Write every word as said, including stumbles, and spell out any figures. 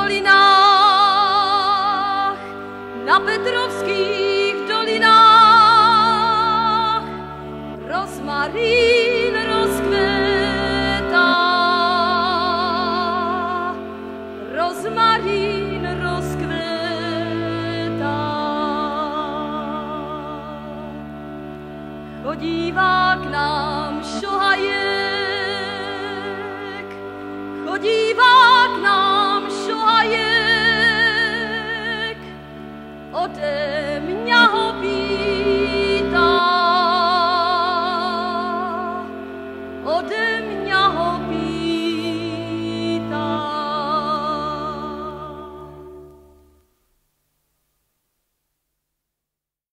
dolinách, na Petrovských dolinách rozmarín rozkvétá, rozmarín rozkvétá. Chodívá k nám šohajek, chodívá k nám šohajek, ode mňa ho pýta, ode mňa